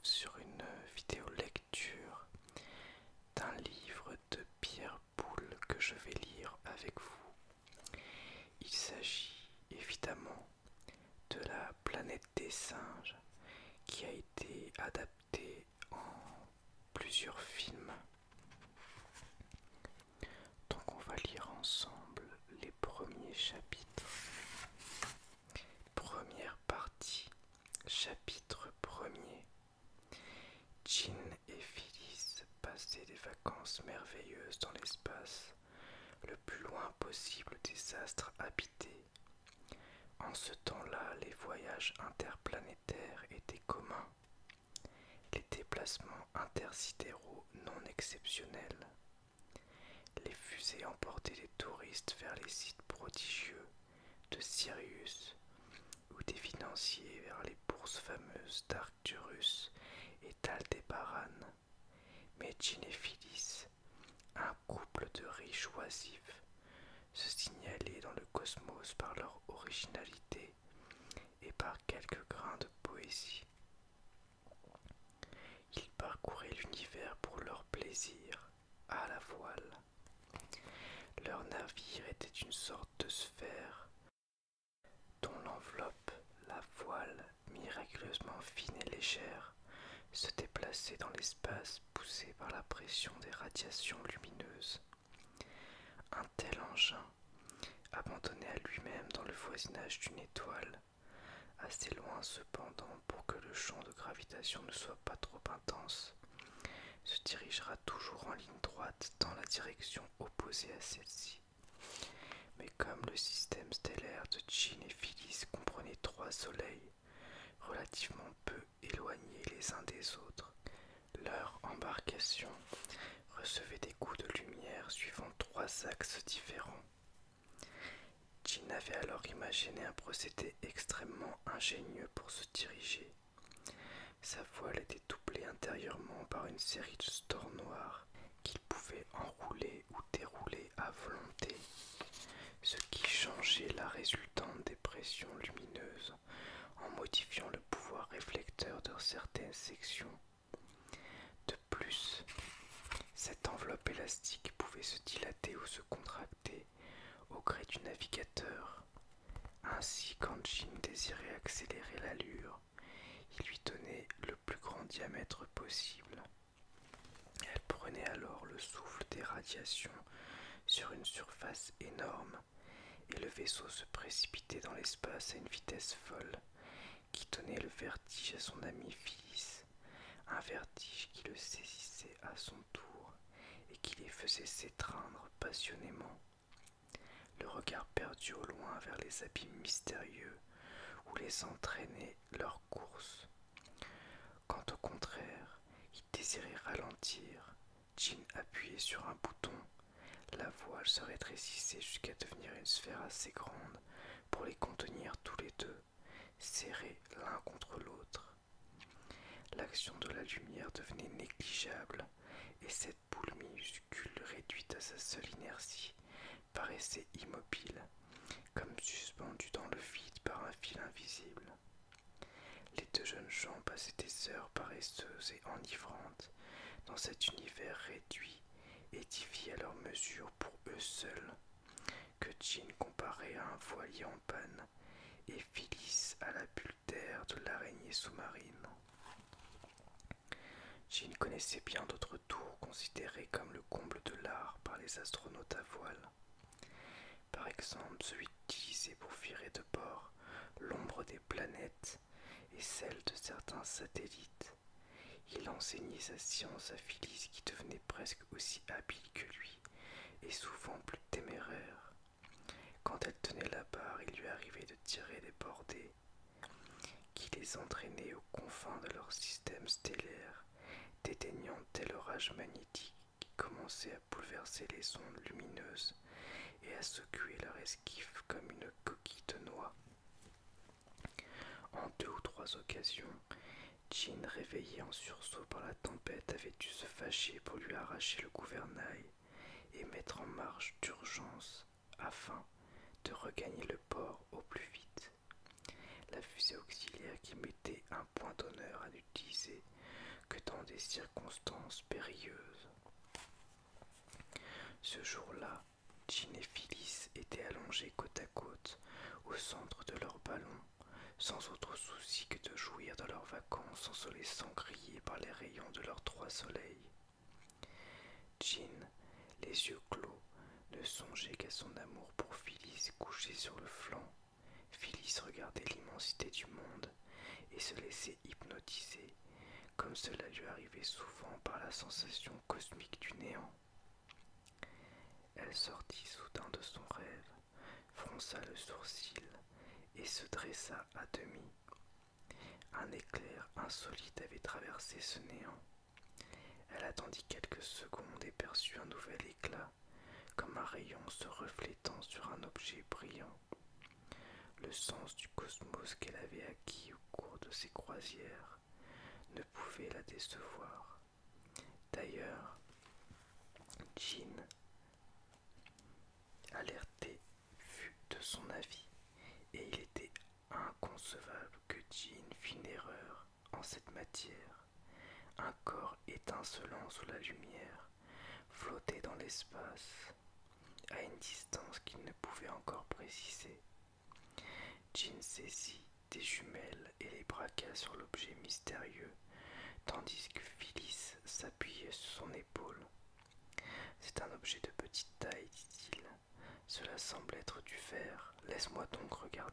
sur une vidéo lecture d'un livre de Pierre Boulle que je vais lire avec vous. Il s'agit évidemment de La planète des singes qui a été adapté en plusieurs films. Donc on va lire ensemble les premiers chapitres. Première partie, chapitre 1er. Jean et Phyllis passaient des vacances merveilleuses dans l'espace, le plus loin possible des astres habités. En ce temps-là, les voyages interplanétaires étaient communs, les déplacements intersidéraux non exceptionnels. Les fusées emportaient les touristes vers les sites prodigieux de Sirius ou des financiers vers les bourses fameuses d'Arcturus et d'Aldébaran. Mais Jean et Phyllis, un couple de riches oisifs, se signalaient dans le cosmos par leur originalité et par quelques grains de poésie. Ils parcouraient l'univers pour leur plaisir, à la voile. Leur navire était une sorte de sphère dont l'enveloppe, la voile, miraculeusement fine et légère, se déplaçait dans l'espace poussé par la pression des radiations lumineuses. Un tel engin, abandonné à lui-même dans le voisinage d'une étoile, assez loin cependant pour que le champ de gravitation ne soit pas trop intense, se dirigera toujours en ligne droite dans la direction opposée à celle-ci. Mais comme le système stellaire de Jean et Phyllis comprenait 3 soleils, relativement peu éloignés les uns des autres, leur embarcation recevait des coups de lumière suivant 3 axes différents. Jean avait alors imaginé un procédé extrêmement ingénieux pour se diriger. Sa voile était doublée intérieurement par une série de stores noirs qu'il pouvait enrouler ou dérouler à volonté, ce qui changeait la résultante des pressions lumineuses en modifiant le pouvoir réflecteur de certaines sections. De plus, cette enveloppe élastique pouvait se dilater ou se contracter au gré du navigateur. Ainsi, quand Jean désirait accélérer l'allure, il lui donnait le plus grand diamètre possible. Elle prenait alors le souffle des radiations sur une surface énorme et le vaisseau se précipitait dans l'espace à une vitesse folle qui donnait le vertige à son ami Phyllis, un vertige qui le saisissait à son tour et qui les faisait s'étreindre passionnément, le regard perdu au loin vers les abîmes mystérieux où les entraînait leur course. Quand au contraire, il désirait ralentir, Jean appuyait sur un bouton. La voile se rétrécissait jusqu'à devenir une sphère assez grande pour les contenir tous les deux, serrés l'un contre l'autre. L'action de la lumière devenait négligeable et cette boule minuscule réduite à sa seule inertie paraissait immobile, comme suspendue dans le vide par un fil invisible. Les 2 jeunes gens passaient des heures paresseuses et enivrantes dans cet univers réduit, édifié à leur mesure pour eux seuls, que Jean comparait à un voilier en panne et Phyllis à la bulle d'air de l'araignée sous-marine. Jean connaissait bien d'autres tours considérés comme le comble de l'art par les astronautes à voile. Par exemple, celui utilisé pour virer de bord l'ombre des planètes et celle de certains satellites. Il enseignait sa science à Phyllis qui devenait presque aussi habile que lui et souvent plus téméraire. Quand elle tenait la barre, il lui arrivait de tirer des bordées qui les entraînaient aux confins de leur système stellaire, déteignant tel orage magnétique qui commençait à bouleverser les ondes lumineuses et à secouer leur esquif comme une coquille de noix. En 2 ou 3 occasions, Jean, réveillé en sursaut par la tempête, avait dû se fâcher pour lui arracher le gouvernail et mettre en marche d'urgence afin de regagner le port au plus vite. La fusée auxiliaire qui mettait un point d'honneur à l'utiliser des circonstances périlleuses. Ce jour-là, Jean et Phyllis étaient allongés côte à côte au centre de leur ballon, sans autre souci que de jouir de leurs vacances en se laissant griller par les rayons de leurs 3 soleils. Jean, les yeux clos, ne songeait qu'à son amour pour Phyllis couchée sur le flanc. Phyllis regardait l'immensité du monde et se laissait hypnotiser, comme cela lui arrivait souvent par la sensation cosmique du néant. Elle sortit soudain de son rêve, fronça le sourcil et se dressa à demi. Un éclair insolite avait traversé ce néant. Elle attendit quelques secondes et perçut un nouvel éclat, comme un rayon se reflétant sur un objet brillant. Le sens du cosmos qu'elle avait acquis au cours de ses croisières ne pouvait la décevoir. D'ailleurs, Jean, alerté, fut de son avis, et il était inconcevable que Jean fît une erreur en cette matière. Un corps étincelant sous la lumière flottait dans l'espace, à une distance qu'il ne pouvait encore préciser. Jean saisit des jumelles et les braqua sur l'objet mystérieux, tandis que Phyllis s'appuyait sur son épaule. « C'est un objet de petite taille, dit-il. Cela semble être du verre. Laisse-moi donc regarder. »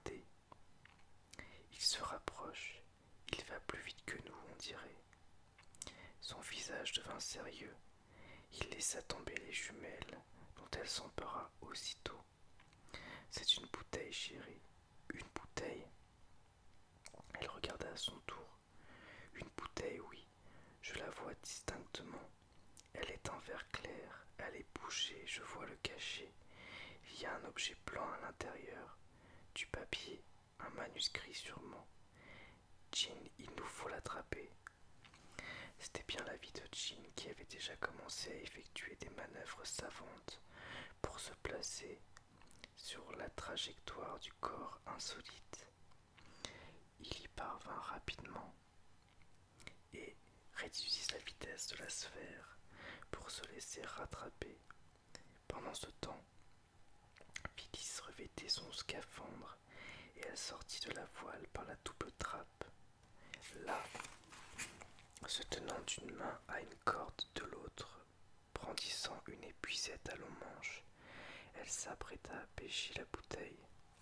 Il se rapproche. Il va plus vite que nous, on dirait. Son visage devint sérieux. Il laissa tomber les jumelles, dont elle s'empara aussitôt. « C'est une bouteille, chérie. Une bouteille. » Elle regarda à son tour. « Une bouteille, oui. Je la vois distinctement. Elle est en verre clair. Elle est bouchée, je vois le cachet. Il y a un objet blanc à l'intérieur. Du papier, un manuscrit sûrement. Jean, il nous faut l'attraper. » C'était bien la vie de Jean qui avait déjà commencé à effectuer des manœuvres savantes pour se placer sur la trajectoire du corps insolite. Il y parvint rapidement et réduisit la vitesse de la sphère pour se laisser rattraper. Pendant ce temps, Phyllis revêtait son scaphandre et elle sortit de la voile par la double trappe. Là, se tenant d'une main à une corde de l'autre, brandissant une épuisette à long manche, elle s'apprêta à pêcher la bouteille.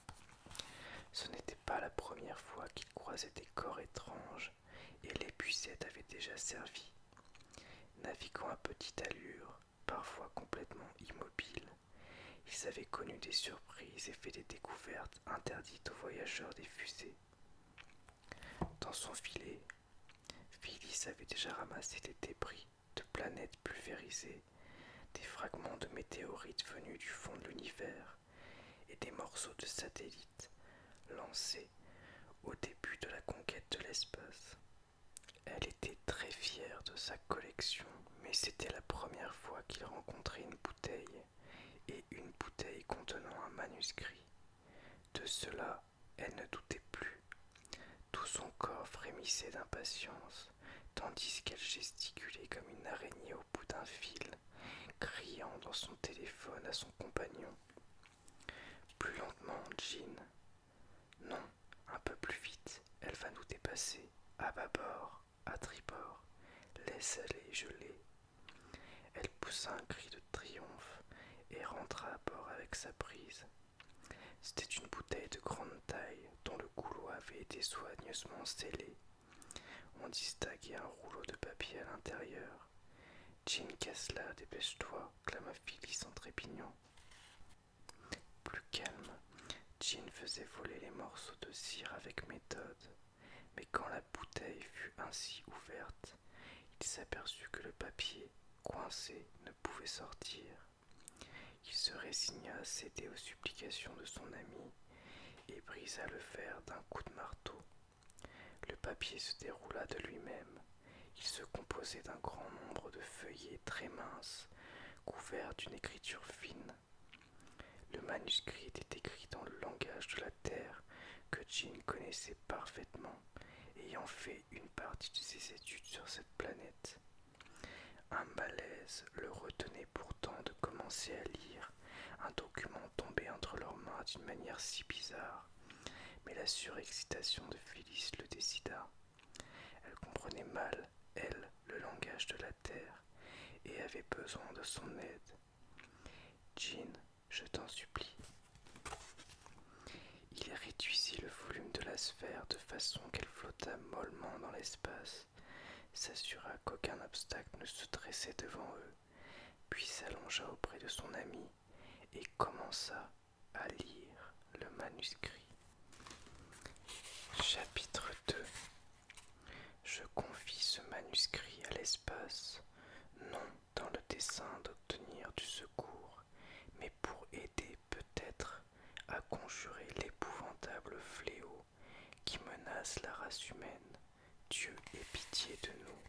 Ce n'était pas la première fois qu'il croisait des corps étranges, et l'épuisette avait déjà servi. Naviguant à petite allure, parfois complètement immobile, ils avaient connu des surprises et fait des découvertes interdites aux voyageurs des fusées. Dans son filet, Phyllis avait déjà ramassé des débris de planètes pulvérisées, des fragments de météorites venus du fond de l'univers et des morceaux de satellites lancés au début de la conquête de l'espace. Elle était très fière de sa collection, mais c'était la première fois qu'il rencontrait une bouteille, et une bouteille contenant un manuscrit. De cela, elle ne doutait plus. Tout son corps frémissait d'impatience, tandis qu'elle gesticulait comme une araignée au bout d'un fil, criant dans son téléphone à son compagnon. Plus lentement, Jean. Non, un peu plus vite, elle va nous dépasser. À bâbord, à tribord. Laisse aller, je l'ai. Elle poussa un cri de triomphe et rentra à bord avec sa prise. C'était une bouteille de grande taille dont le goulot avait été soigneusement scellé. On distinguait un rouleau de papier à l'intérieur. « Jean, casse-la, dépêche-toi » clama Phyllis en trépignant. Plus calme, Jean faisait voler les morceaux de cire avec méthode, mais quand la bouteille fut ainsi ouverte, il s'aperçut que le papier, coincé, ne pouvait sortir. Il se résigna à céder aux supplications de son ami et brisa le verre d'un coup de marteau. Le papier se déroula de lui-même. Il se composait d'un grand nombre de feuillets très minces, couverts d'une écriture fine. Le manuscrit était écrit dans le langage de la Terre que Jean connaissait parfaitement, ayant fait une partie de ses études sur cette planète. Un malaise le retenait pourtant de commencer à lire un document tombé entre leurs mains d'une manière si bizarre, mais la surexcitation de Phyllis le décida. Elle comprenait mal, elle, le langage de la terre, et avait besoin de son aide. Jean, je t'en supplie. Il réduisit le volume de la sphère de façon qu'elle flottât mollement dans l'espace, s'assura qu'aucun obstacle ne se dressait devant eux, puis s'allongea auprès de son ami et commença à lire le manuscrit. Chapitre 2. Je confie ce manuscrit à l'espace, non dans le dessein d'obtenir du secours, mais pour aider peut-être à conjurer l'épouvantable fléau qui menace la race humaine. Dieu ait pitié de nous.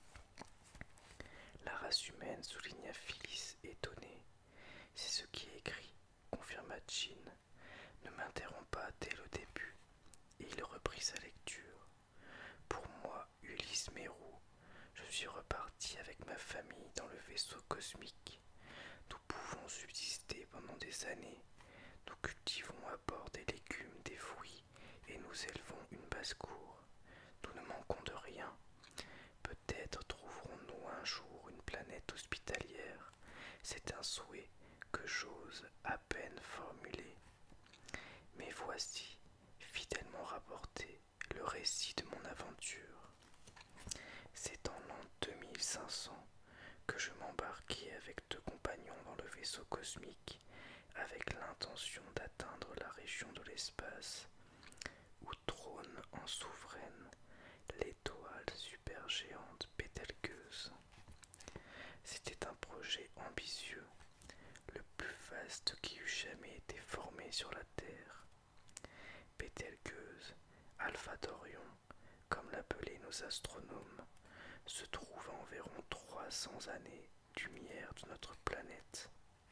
La race humaine, souligna Phyllis étonnée. C'est ce qui est écrit, confirma Jean. Ne m'interromps pas dès le début. Et il reprit sa lecture. Pour moi, Ulysse Mérou, je suis reparti avec ma famille dans le vaisseau cosmique. Nous pouvons subsister pendant des années. Nous cultivons à bord des légumes, des fruits, et nous élevons une basse-cour. Nous ne manquons de rien. Peut-être trouverons-nous un jour une planète hospitalière. C'est un souhait que j'ose à peine formuler. Mais voici, fidèlement rapporté, le récit de mon aventure. C'est en l'an 2500 que je m'embarquai avec 2 compagnons dans le vaisseau cosmique avec l'intention d'atteindre la région de l'espace où trône en souveraine l'étoile supergéante Bételgeuse. C'était un projet ambitieux, le plus vaste qui eût jamais été formé sur la Terre. Bételgeuse, Alpha d'Orion, comme l'appelaient nos astronomes, se trouve à environ 300 années-lumière de notre planète.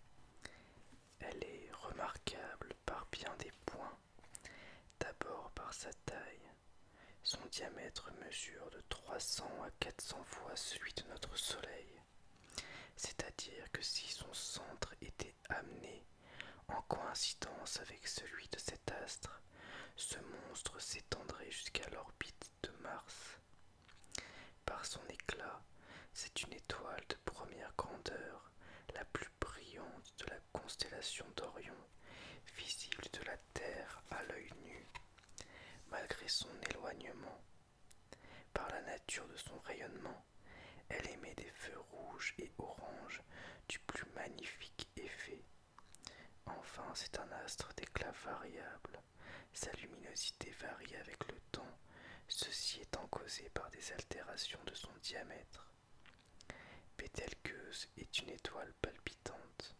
Elle est remarquable par bien des points. D'abord par sa taille. Son diamètre mesure de 300 à 400 fois celui de notre Soleil. C'est-à-dire que si son centre était amené en coïncidence avec celui de cet astre, ce monstre s'étendrait jusqu'à l'orbite de Mars. Par son éclat, c'est une étoile de première grandeur, la plus brillante de la constellation d'Orion, visible de la Terre à l'œil nu, malgré son éloignement. Par la nature de son rayonnement, elle émet des feux rouges et oranges du plus magnifique effet. Enfin, c'est un astre d'éclat variable. Sa luminosité varie avec le temps, ceci étant causé par des altérations de son diamètre. Bételgeuse est une étoile palpitante.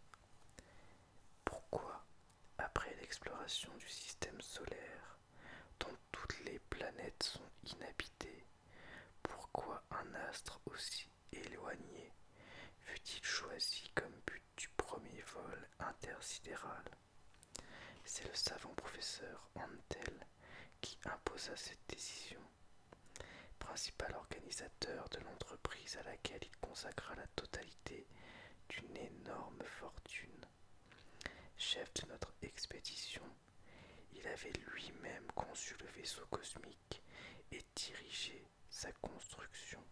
Pourquoi, après l'exploration du système solaire, dont toutes les planètes sont inhabitées, pourquoi un astre aussi éloigné fut-il choisi comme but du premier vol intersidéral? C'est le savant professeur Antel qui imposa cette décision. Principal organisateur de l'entreprise à laquelle il consacra la totalité d'une énorme fortune. Chef de notre expédition, il avait lui-même conçu le vaisseau cosmique et dirigé sa construction.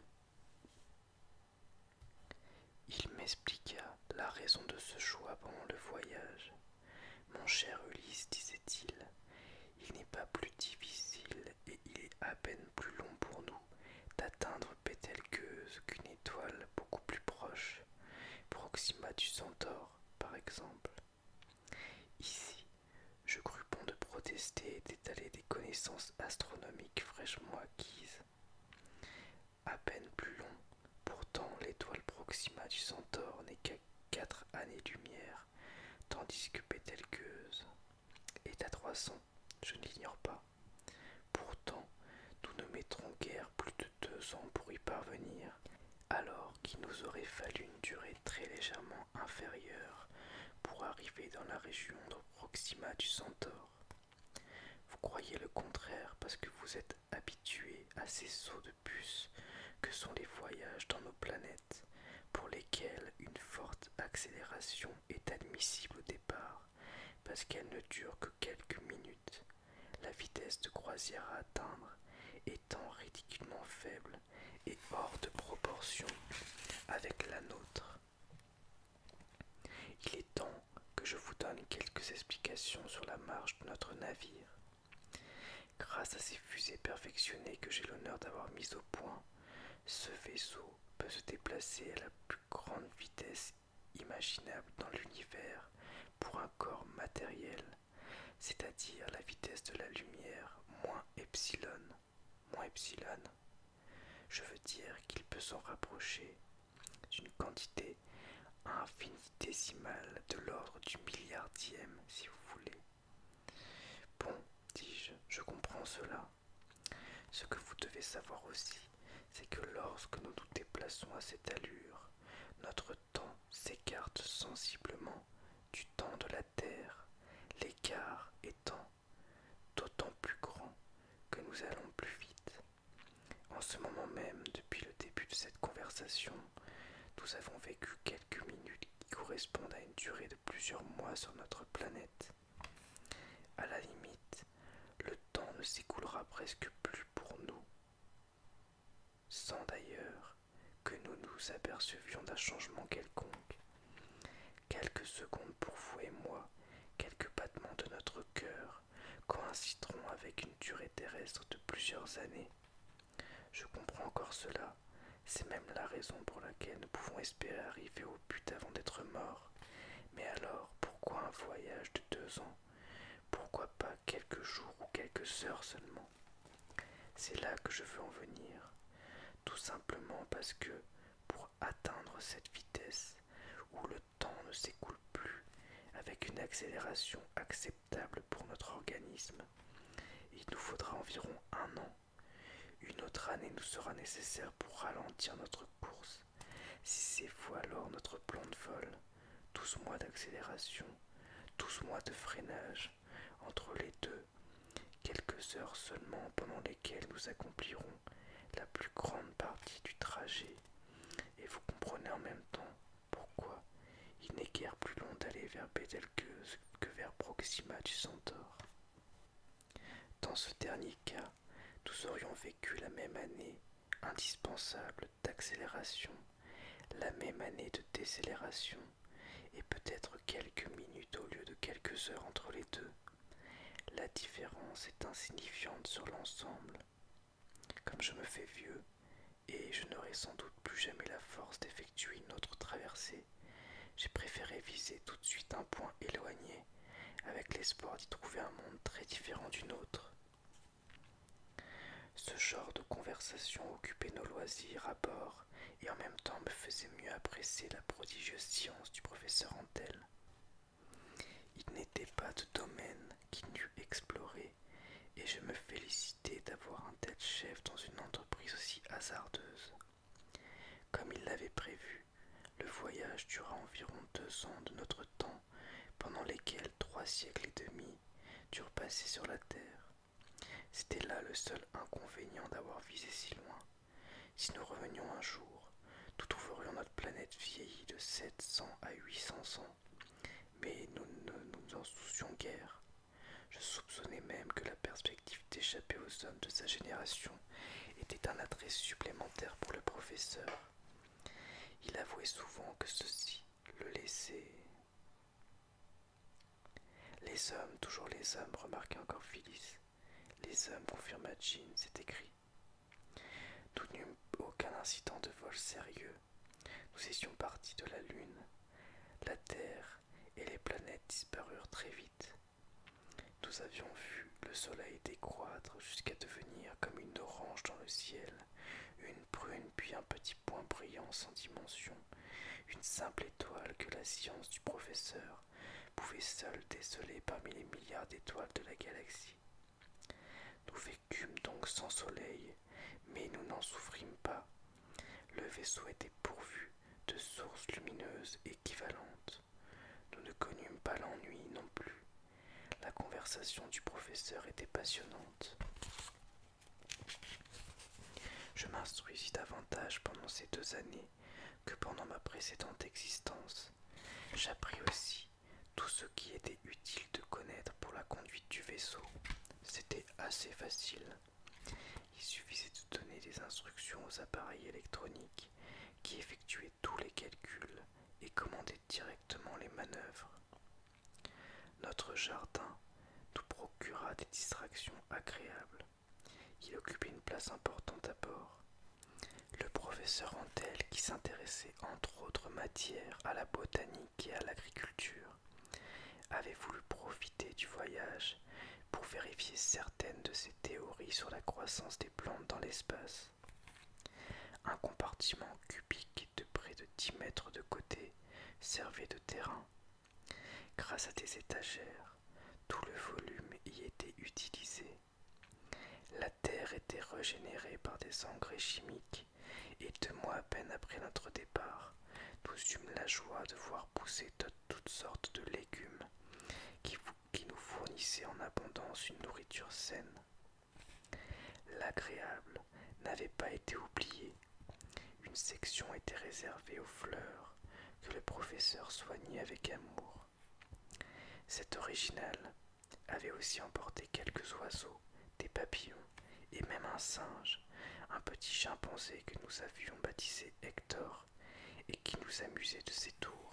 Il m'expliqua la raison de ce choix pendant le voyage. Mon cher Ulysse, disait-il, il n'est pas plus difficile et il est à peine plus long pour nous d'atteindre Bételgeuse qu'une étoile beaucoup plus proche, Proxima du Centaure par exemple. Ici, je crus bon de protester et d'étaler des connaissances astronomiques fraîchement acquises. À peine plus long, pourtant l'étoile Proxima du Centaure n'est qu'à 4 années-lumière, tandis que Bételgeuse est à 300, je ne l'ignore pas. Pourtant, nous ne mettrons guère plus de 2 ans pour y parvenir, alors qu'il nous aurait fallu une durée très légèrement inférieure pour arriver dans la région de Proxima du Centaure. Vous croyez le contraire parce que vous êtes habitué à ces sauts de puce que sont les voyages dans nos planètes l'accélération est admissible au départ parce qu'elle ne dure que quelques minutes, la vitesse de croisière à atteindre étant ridiculement faible et hors de proportion avec la nôtre. Il est temps que je vous donne quelques explications sur la marche de notre navire. Grâce à ces fusées perfectionnées que j'ai l'honneur d'avoir mises au point, ce vaisseau peut se déplacer à la plus grande vitesse imaginable dans l'univers pour un corps matériel, c'est-à-dire la vitesse de la lumière moins epsilon. Moins epsilon, je veux dire qu'il peut s'en rapprocher d'une quantité infinitésimale de l'ordre du milliardième, si vous voulez. Bon, dis-je, je comprends cela. Ce que vous devez savoir aussi, c'est que lorsque nous nous déplaçons à cette allure, notre temps s'écarte sensiblement du temps de la Terre, l'écart étant d'autant plus grand que nous allons plus vite. En ce moment même, depuis le début de cette conversation, nous avons vécu quelques minutes qui correspondent à une durée de plusieurs mois sur notre planète. À la limite, le temps ne s'écoulera presque plus pour nous, sans d'ailleurs que nous nous apercevions d'un changement quelconque. Quelques secondes pour vous et moi, quelques battements de notre cœur coïncideront avec une durée terrestre de plusieurs années. Je comprends encore cela, c'est même la raison pour laquelle nous pouvons espérer arriver au but avant d'être morts. Mais alors, pourquoi un voyage de 2 ans? Pourquoi pas quelques jours ou quelques heures seulement? C'est là que je veux en venir. Tout simplement parce que, pour atteindre cette vitesse, où le temps ne s'écoule plus, avec une accélération acceptable pour notre organisme, il nous faudra environ 1 an. Une autre année nous sera nécessaire pour ralentir notre course. Si c'est fou alors notre plan de vol, 12 mois d'accélération, 12 mois de freinage, entre les deux, quelques heures seulement pendant lesquelles nous accomplirons la plus grande partie du trajet. Et vous comprenez en même temps pourquoi il n'est guère plus long d'aller vers Betelgeuse que vers Proxima du Centaure. Dans ce dernier cas, nous aurions vécu la même année indispensable d'accélération, la même année de décélération, et peut-être quelques minutes au lieu de quelques heures entre les deux. La différence est insignifiante sur l'ensemble. Comme je me fais vieux, et je n'aurai sans doute plus jamais la force d'effectuer une autre traversée, j'ai préféré viser tout de suite un point éloigné, avec l'espoir d'y trouver un monde très différent du nôtre. Ce genre de conversation occupait nos loisirs à bord et en même temps me faisait mieux apprécier la prodigieuse science du professeur Antel. Il n'était pas de domaine qu'il n'eût exploré et je me félicitais d'avoir un tel chef dans une entreprise aussi hasardeuse. Comme il l'avait prévu, le voyage dura environ 2 ans de notre temps, pendant lesquels 3 siècles et demi durent passer sur la Terre. C'était là le seul inconvénient d'avoir visé si loin. Si nous revenions un jour, nous trouverions notre planète vieillie de 700 à 800 ans, mais nous ne nous en soucions guère. Je soupçonnais même que la perspective d'échapper aux hommes de sa génération était un attrait supplémentaire pour le professeur. Il avouait souvent que ceci le laissait. Les hommes, toujours les hommes, remarqua encore Phyllis. Les hommes, confirma Jean, c'est écrit. Nous n'eûmes aucun incident de vol sérieux. Nous étions partis de la Lune. La Terre et les planètes disparurent très vite. Nous avions vu le soleil décroître jusqu'à devenir comme une orange dans le ciel, une prune puis un petit point brillant sans dimension, une simple étoile que la science du professeur pouvait seule déceler parmi les milliards d'étoiles de la galaxie. Nous vécûmes donc sans soleil, mais nous n'en souffrîmes pas. Le vaisseau était pourvu de sources lumineuses équivalentes. Nous ne connûmes pas l'ennui non plus. La conversation du professeur était passionnante. Je m'instruisis davantage pendant ces 2 années que pendant ma précédente existence. J'appris aussi tout ce qui était utile de connaître pour la conduite du vaisseau. C'était assez facile. Il suffisait de donner des instructions aux appareils électroniques qui effectuaient tous les calculs et commandaient directement les manœuvres. Notre jardin nous procura des distractions agréables. Il occupait une place importante à bord. Le professeur Antel, qui s'intéressait entre autres matières à la botanique et à l'agriculture, avait voulu profiter du voyage pour vérifier certaines de ses théories sur la croissance des plantes dans l'espace. Un compartiment cubique de près de 10 mètres de côté servait de terrain. Grâce à des étagères, tout le volume y était utilisé. La terre était régénérée par des engrais chimiques et 2 mois à peine après notre départ, nous eûmes la joie de voir pousser toutes sortes de légumes qui nous fournissaient en abondance une nourriture saine. L'agréable n'avait pas été oublié. Une section était réservée aux fleurs que le professeur soignait avec amour. Cet original avait aussi emporté quelques oiseaux, des papillons et même un singe, un petit chimpanzé que nous avions baptisé Hector et qui nous amusait de ses tours.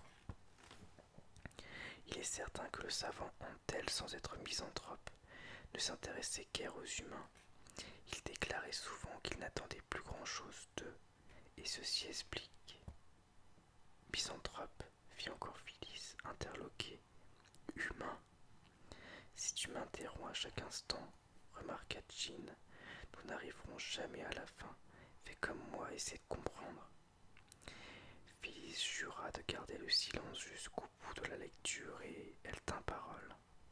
Il est certain que le savant Antel, sans être misanthrope, ne s'intéressait guère aux humains. Il déclarait souvent qu'il n'attendait plus grand-chose d'eux, et ceci explique. Misanthrope, fit encore Phyllis, interloquée. Humain. Si tu m'interromps à chaque instant, remarqua Jean, nous n'arriverons jamais à la fin. Fais comme moi, essaie de comprendre. Phyllis jura de garder le silence jusqu'au bout de la lecture et elle tint parole.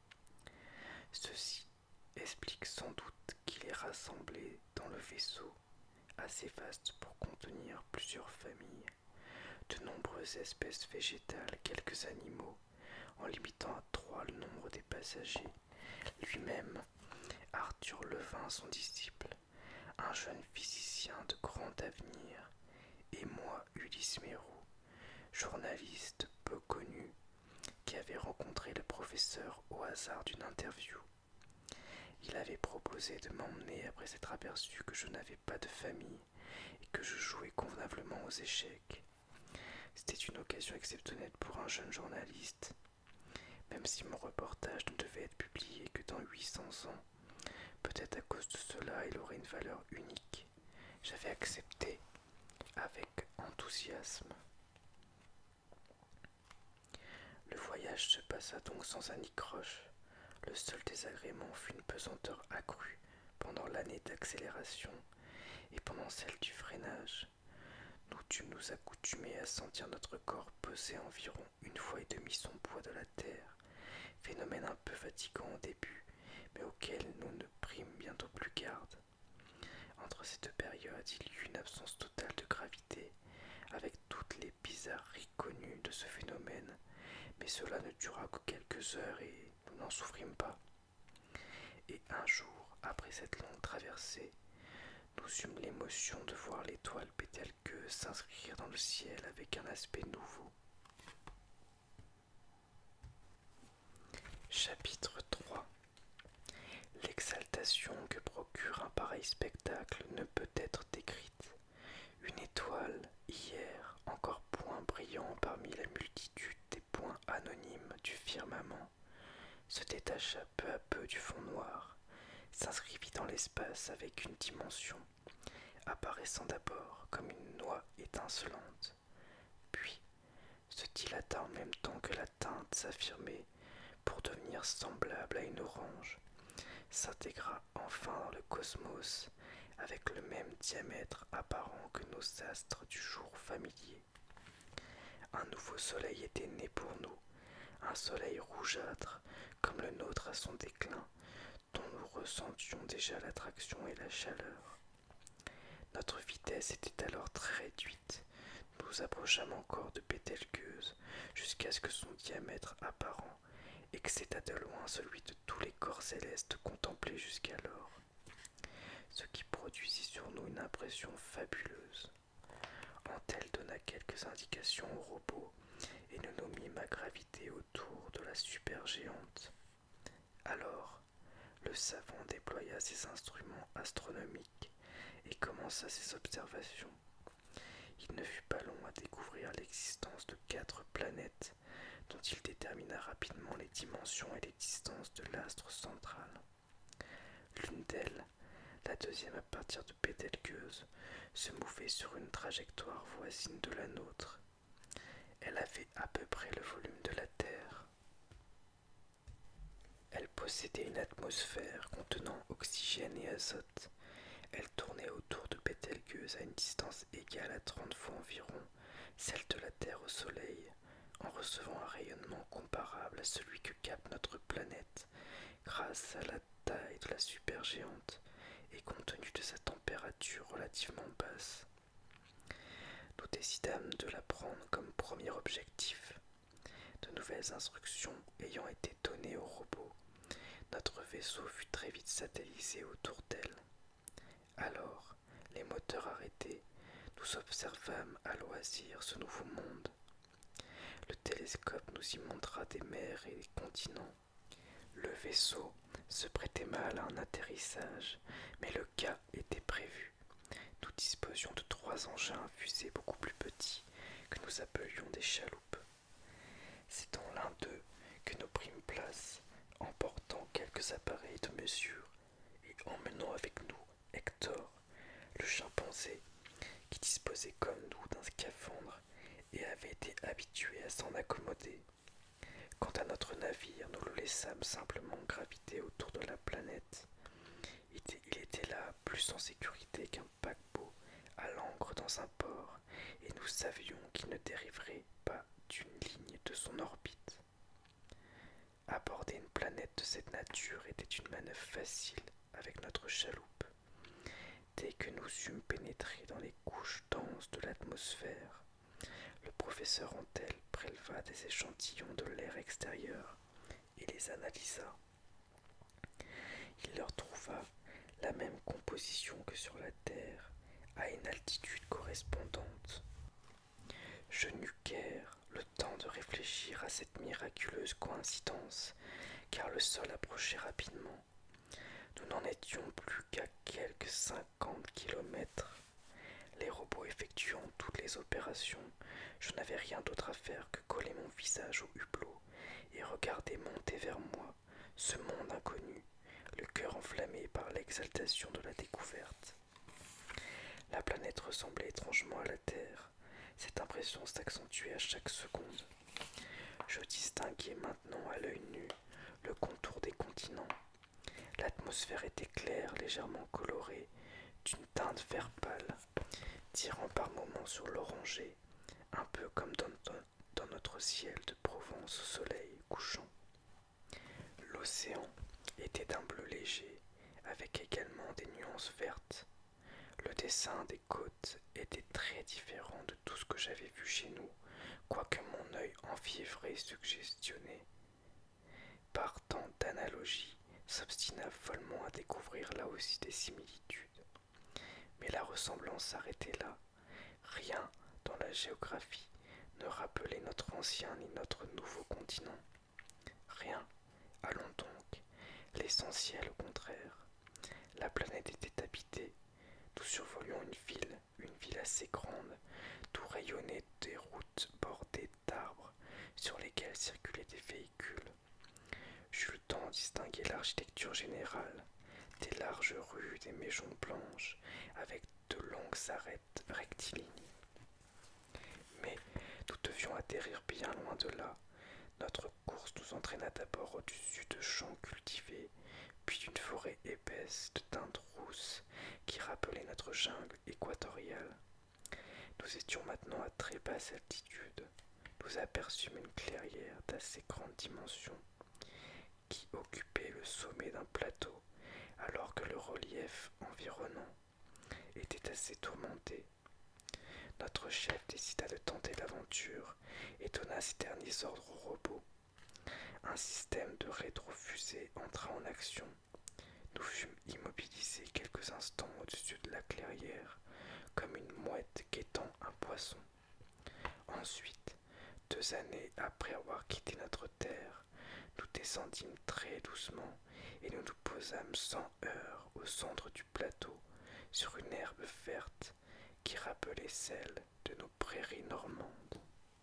Ceci explique sans doute qu'il est rassemblé dans le vaisseau, assez vaste pour contenir plusieurs familles, de nombreuses espèces végétales, quelques animaux, en limitant à 3 le nombre des passagers. Lui-même, Arthur Levin, son disciple, un jeune physicien de grand avenir, et moi, Ulysse Mérou, journaliste peu connu, qui avait rencontré le professeur au hasard d'une interview. Il avait proposé de m'emmener après s'être aperçu que je n'avais pas de famille et que je jouais convenablement aux échecs. C'était une occasion exceptionnelle pour un jeune journaliste. Même si mon reportage ne devait être publié que dans 800 ans, peut-être à cause de cela il aurait une valeur unique. J'avais accepté avec enthousiasme. Le voyage se passa donc sans anicroche. Le seul désagrément fut une pesanteur accrue pendant l'année d'accélération et pendant celle du freinage. Nous dûmes nous accoutumer à sentir notre corps peser environ 1,5 fois son poids de la terre, phénomène un peu fatigant au début, mais auquel nous ne prîmes bientôt plus garde. Entre ces 2 périodes, il y eut une absence totale de gravité, avec toutes les bizarreries connues de ce phénomène, mais cela ne dura que quelques heures et nous n'en souffrîmes pas. Et un jour, après cette longue traversée, nous eûmes l'émotion de voir l'étoile Bételgeuse s'inscrire dans le ciel avec un aspect nouveau. Chapitre 3. L'exaltation que procure un pareil spectacle ne peut être décrite. Une étoile, hier, encore point brillant parmi la multitude des points anonymes du firmament, se détacha peu à peu du fond noir, s'inscrivit dans l'espace avec une dimension, apparaissant d'abord comme une noix étincelante, puis se dilata en même temps que la teinte s'affirmait pour devenir semblable à une orange, s'intégra enfin dans le cosmos avec le même diamètre apparent que nos astres du jour familier. Un nouveau soleil était né pour nous, un soleil rougeâtre comme le nôtre à son déclin, dont nous ressentions déjà l'attraction et la chaleur. Notre vitesse était alors très réduite. Nous nous approchâmes encore de Bételgeuse jusqu'à ce que son diamètre apparent excédât de loin celui de tous les corps célestes contemplés jusqu'alors, ce qui produisit sur nous une impression fabuleuse. Antel donna quelques indications au robot et nous nous mîmes à graviter autour de la supergéante. Alors, le savant déploya ses instruments astronomiques et commença ses observations. Il ne fut pas long à découvrir l'existence de 4 planètes dont il détermina rapidement les dimensions et les distances de l'astre central. L'une d'elles, la deuxième à partir de Bételgeuse, se mouvait sur une trajectoire voisine de la nôtre. Elle avait à peu près le volume de la Terre. Elle possédait une atmosphère contenant oxygène et azote. Elle tournait autour de Bételgeuse à une distance égale à 30 fois environ celle de la Terre au Soleil, en recevant un rayonnement comparable à celui que capte notre planète grâce à la taille de la supergéante et compte tenu de sa température relativement basse. Nous décidâmes de la prendre comme premier objectif. De nouvelles instructions ayant été données au robot, notre vaisseau fut très vite satellisé autour d'elle. Alors, les moteurs arrêtés, nous observâmes à loisir ce nouveau monde. Le télescope nous y montra des mers et des continents. Le vaisseau se prêtait mal à un atterrissage, mais le cas était prévu. Nous disposions de 3 engins à fusée beaucoup plus petits, que nous appelions des chaloupes. C'est dans l'un d'eux que nous prîmes place, emportant quelques appareils de mesure et emmenant avec nous Hector, le chimpanzé, qui disposait comme nous d'un scaphandre et avait été habitué à s'en accommoder. Quant à notre navire, nous le laissâmes simplement graviter autour de la planète. Il était là plus en sécurité qu'un paquebot à l'ancre dans un port, et nous savions qu'il ne dériverait pas d'une ligne de son orbite. Aborder une planète de cette nature était une manœuvre facile avec notre chaloupe. Dès que nous eûmes pénétré dans les couches denses de l'atmosphère, le professeur Antel préleva des échantillons de l'air extérieur et les analysa. Il leur trouva la même composition que sur la Terre, à une altitude correspondante. Je n'eus guère le temps de réfléchir à cette miraculeuse coïncidence, car le sol approchait rapidement. Nous n'en étions plus qu'à quelques 50 kilomètres. Les robots effectuant toutes les opérations, je n'avais rien d'autre à faire que coller mon visage au hublot et regarder monter vers moi ce monde inconnu, le cœur enflammé par l'exaltation de la découverte. La planète ressemblait étrangement à la Terre. Cette impression s'accentuait à chaque seconde. Je distinguais maintenant à l'œil nu le contour des continents. L'atmosphère était claire, légèrement colorée, d'une teinte vert pâle, tirant par moments sur l'orangé, un peu comme dans notre ciel de Provence au soleil couchant. L'océan était d'un bleu léger, avec également des nuances vertes. Le dessin des côtes était très différent de tout ce que j'avais vu chez nous, quoique mon œil enfiévré suggestionné, par tant d'analogies, s'obstina follement à découvrir là aussi des similitudes. Mais la ressemblance s'arrêtait là. Rien dans la géographie ne rappelait notre ancien ni notre nouveau continent. Rien. Allons donc. L'essentiel au contraire. La planète était habitée. Nous survolions une ville assez grande, d'où rayonnaient des routes bordées d'arbres sur lesquels circulaient des véhicules. J'eus le temps de distinguer l'architecture générale, des larges rues, des maisons blanches, avec de longues arêtes rectilignes. Mais nous devions atterrir bien loin de là. Notre course nous entraîna d'abord au-dessus de champs cultivés, puis d'une forêt épaisse de teintes rousses qui rappelait notre jungle équatoriale. Nous étions maintenant à très basse altitude. Nous aperçûmes une clairière d'assez grande dimension qui occupait le sommet d'un plateau, alors que le relief environnant était assez tourmenté. Notre chef décida de tenter l'aventure et donna ses derniers ordres au robot. Un système de rétrofusée entra en action. Nous fûmes immobilisés quelques instants au-dessus de la clairière, comme une mouette guettant un poisson. Ensuite, 2 années après avoir quitté notre terre, nous descendîmes très doucement et nous nous posâmes sans heurts au centre du plateau, sur une herbe verte qui rappelait celle de nos prairies normandes.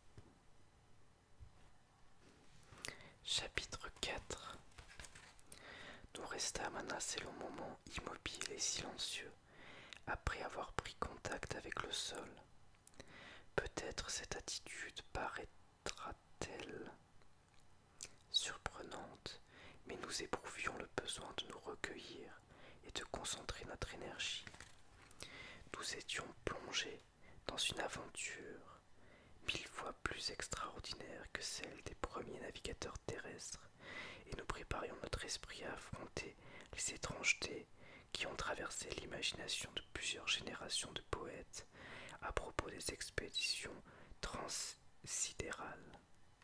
Chapitre 4. Nous restâmes un assez long moment immobiles et silencieux, après avoir pris contact avec le sol. Peut-être cette attitude paraîtra-t-elle surprenante, mais nous éprouvions le besoin de nous recueillir et de concentrer notre énergie. Nous étions plongés dans une aventure 1000 fois plus extraordinaire que celle des premiers navigateurs terrestres, et nous préparions notre esprit à affronter les étrangetés qui ont traversé l'imagination de plusieurs générations de poètes à propos des expéditions transsidérales.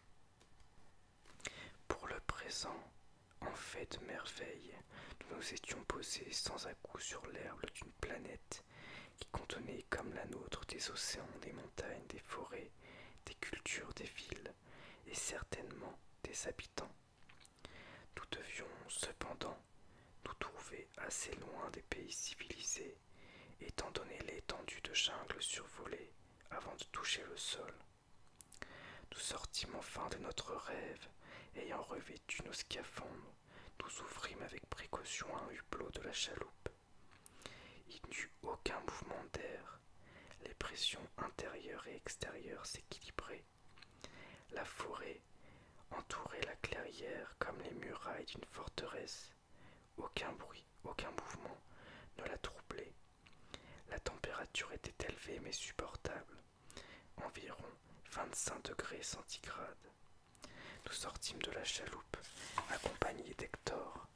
Pour le présent, en fait de merveille, nous nous étions posés sans à-coup sur l'herbe d'une planète qui contenait comme la nôtre des océans, des montagnes, des forêts, des cultures, des villes et certainement des habitants. Nous devions cependant nous trouver assez loin des pays civilisés, étant donné l'étendue de jungle survolée avant de toucher le sol. Nous sortîmes enfin de notre rêve, ayant revêtu nos scaphandres, nous ouvrîmes avec précaution un hublot de la chaloupe. Il n'y eut aucun mouvement d'air, les pressions intérieures et extérieures s'équilibraient. La forêt entourait la clairière comme les murailles d'une forteresse. Aucun bruit, aucun mouvement ne la troublait. La température était élevée mais supportable, environ 25 degrés centigrades. Nous sortîmes de la chaloupe, accompagnés d'Hector.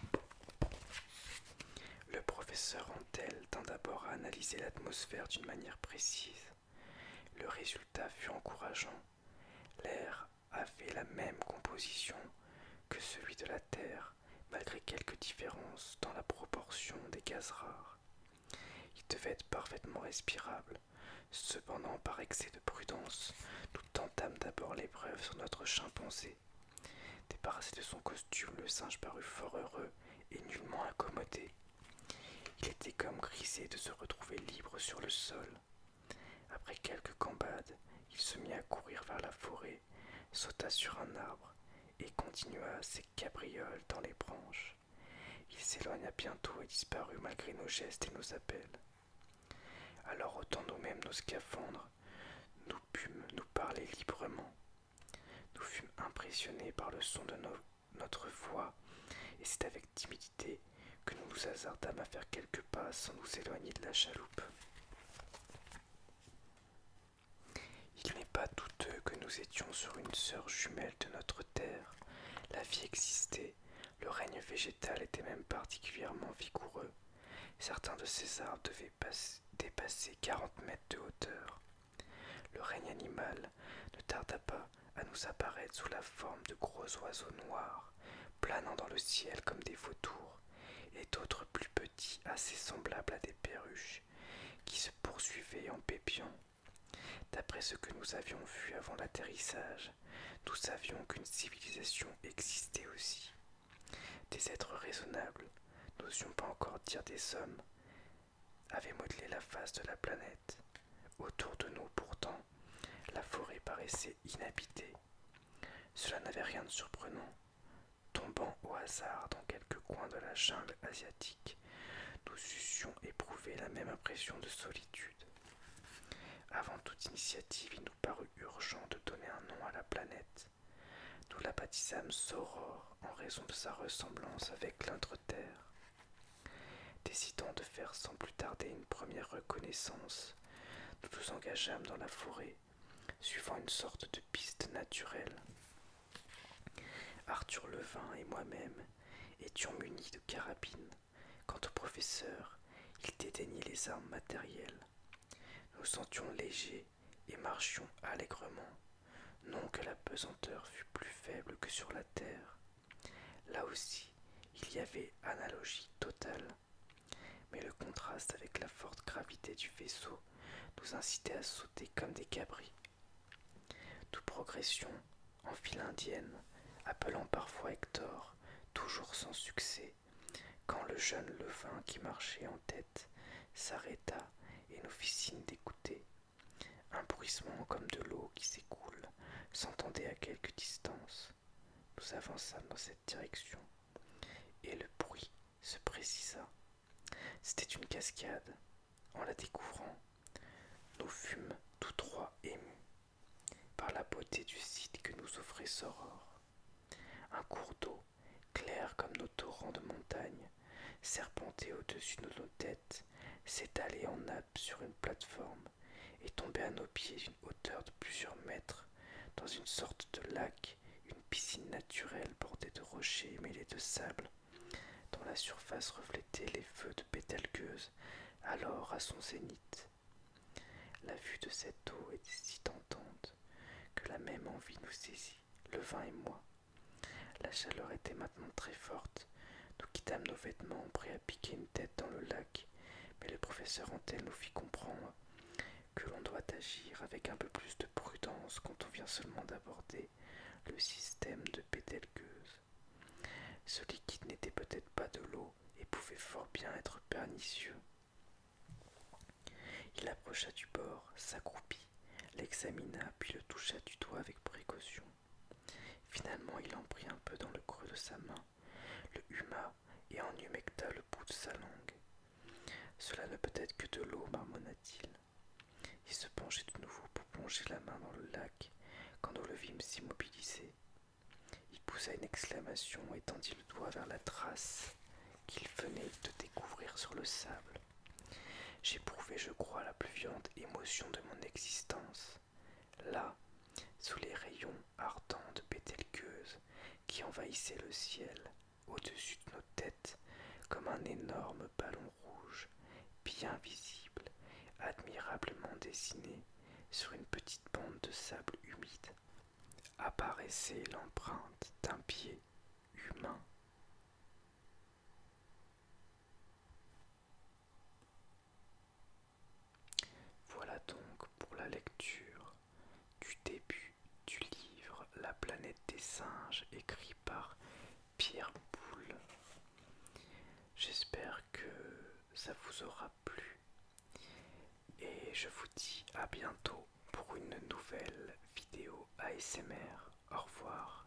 Le professeur Antel tint d'abord à analyser l'atmosphère d'une manière précise. Le résultat fut encourageant. L'air avait la même composition que celui de la Terre, malgré quelques différences dans la proportion des gaz rares. Il devait être parfaitement respirable. Cependant, par excès de prudence, nous tentâmes d'abord l'épreuve sur notre chimpanzé. Débarrassé de son costume, le singe parut fort heureux et nullement incommodé. Il était comme grisé de se retrouver libre sur le sol. Après quelques gambades, il se mit à courir vers la forêt, sauta sur un arbre et continua ses cabrioles dans les branches. Il s'éloigna bientôt et disparut malgré nos gestes et nos appels. Alors, ôtant nous-mêmes nos scaphandres, nous pûmes nous parler librement. Nous fûmes impressionnés par le son de notre voix, et c'est avec timidité que nous nous hasardâmes à faire quelques pas sans nous éloigner de la chaloupe. Il n'est pas douteux que nous étions sur une sœur jumelle de notre terre. La vie existait, le règne végétal était même particulièrement vigoureux. Certains de ces arbres devaient dépasser 40 mètres de hauteur. Le règne animal ne tarda pas à nous apparaître sous la forme de gros oiseaux noirs, planant dans le ciel comme des vautours, et d'autres plus petits, assez semblables à des perruches, qui se poursuivaient en pépiant. D'après ce que nous avions vu avant l'atterrissage, nous savions qu'une civilisation existait aussi. Des êtres raisonnables, n'osions pas encore dire des hommes, avaient modelé la face de la planète. Autour de nous, pourtant, la forêt paraissait inhabitée. Cela n'avait rien de surprenant. Tombant au hasard dans quelque coin de la jungle asiatique, nous eussions éprouvé la même impression de solitude. Avant toute initiative, il nous parut urgent de donner un nom à la planète. Nous la baptisâmes Saurore en raison de sa ressemblance avec notre Terre. Décidant de faire sans plus tarder une première reconnaissance, nous nous engageâmes dans la forêt, suivant une sorte de piste naturelle. Arthur Levin et moi-même étions munis de carabines. Quant au professeur, il dédaignait les armes matérielles. Nous sentions légers et marchions allègrement. Non que la pesanteur fût plus faible que sur la terre. Là aussi, il y avait analogie totale. Mais le contraste avec la forte gravité du vaisseau nous incitait à sauter comme des cabris. Toute progression en file indienne, appelant parfois Hector, toujours sans succès, quand le jeune levain qui marchait en tête s'arrêta et nous fit signe d'écouter. Un bruissement comme de l'eau qui s'écoule s'entendait à quelque distance. Nous avançâmes dans cette direction, et le bruit se précisa. C'était une cascade. En la découvrant, nous fûmes tous trois émus par la beauté du site que nous offrait Soror. Un cours d'eau, clair comme nos torrents de montagne, serpentait au-dessus de nos têtes, s'étalait en nappe sur une plateforme et tombait à nos pieds d'une hauteur de plusieurs mètres dans une sorte de lac, une piscine naturelle bordée de rochers mêlés de sable, dont la surface reflétait les feux de Bételgeuse, alors à son zénith. La vue de cette eau était si tentante que la même envie nous saisit, le vin et moi. La chaleur était maintenant très forte. Nous quittâmes nos vêtements, prêts à piquer une tête dans le lac, mais le professeur Antel nous fit comprendre que l'on doit agir avec un peu plus de prudence quand on vient seulement d'aborder le système de Bételgeuse. Ce liquide n'était peut-être pas de l'eau et pouvait fort bien être pernicieux. Il approcha du bord, s'accroupit, l'examina, puis le toucha du doigt avec précaution. Finalement, il en prit un peu dans le creux de sa main, le huma et en humecta le bout de sa langue. Cela ne peut être que de l'eau, marmonna-t-il. Il se penchait de nouveau pour plonger la main dans le lac, quand nous le vîmes s'immobiliser. Il poussa une exclamation et tendit le doigt vers la trace qu'il venait de découvrir sur le sable. J'éprouvais, je crois, la plus violente émotion de mon existence. Là, sous les rayons ardents de Bételgeuse qui envahissaient le ciel, au-dessus de nos têtes, comme un énorme ballon rouge, bien visible, admirablement dessiné sur une petite bande de sable humide, apparaissait l'empreinte d'un pied humain. Voilà donc pour la lecture du début du livre La planète des singes, écrit par Pierre Boulle. J'espère que ça vous aura plu et je vous dis à bientôt pour une nouvelle vidéo ASMR. Au revoir.